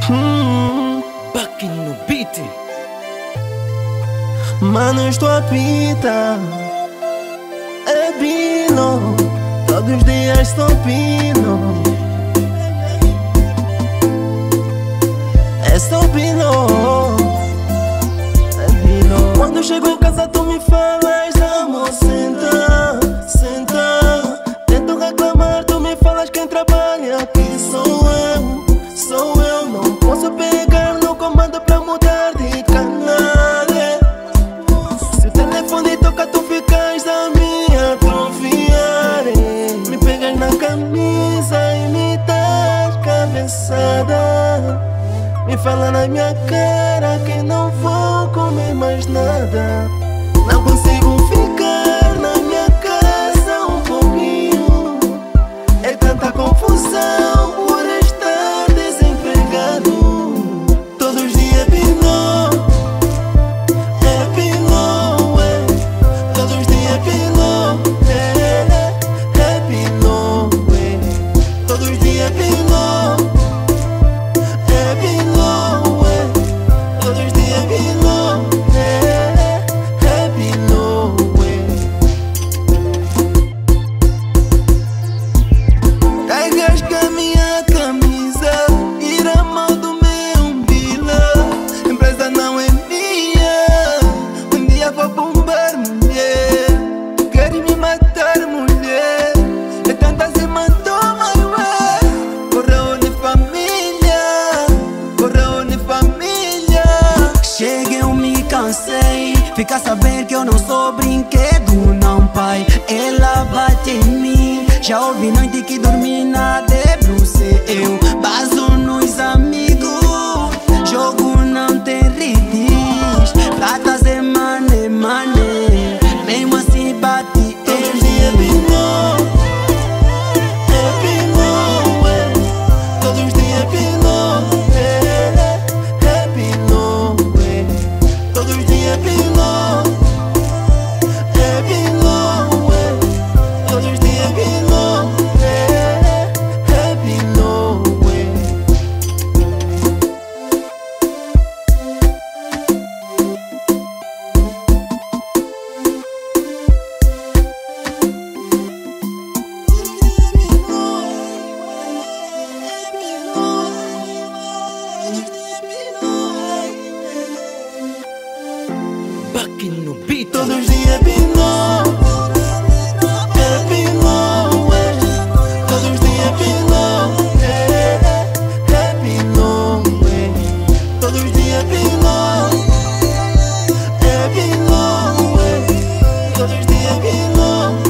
Back no beat. Mano, estou a pita. É pino. Todos os dias estou pino. É só pino. É pino. Quando chego em casa tu me falas, amor, senta, senta. Tento reclamar, tu me falas, quem trabalha aqui sou eu. Sou eu, não posso pegar no comando pra mudar de canal. Se o telefone toca, tu ficas a me atrofiar. Me pegas na camisa e me das cabeçada. Me fala na minha cara que não vou comer mais nada. Não consigo ficar na minha casa um pouquinho. É tanta confusão por estar desempregado. Todos os dias é pilão, é pilão, é. Todos os dias é pilão, é pilão, é. Todos os dias é pilão, é pilão, é. Todos os dias é pilão, é pilão, é. Carregas com a minha camisa, ir a mão do meu umbigo. Empresa não é minha, um dia vou bombar, mulher. Tu queres me matar, mulher. É tanta se matou, my way. Correu de família, correu de família. Chega, eu me cansei. Fica a saber que eu não sou brinquedo, não, pai. Ela bate em mim. Já houve noite que dormi na debruce. Eu baso nos amigos. Jogo não tem ritis. Pra trazer money, money. Mesmo assim bate Todos os dias é pilão, é pilão, é. Todos os dias é pilão, é pilão, é. Todos os dias é pilão, é pilão, é. Todos os dias é pilão, é pilão, é. Back no beat. Todos os dias é pilão, é pilão, é. Todos os dias é pilão, é pilão, é. Todos os dias é pilão, é pilão, é. Todos os dias é pilão.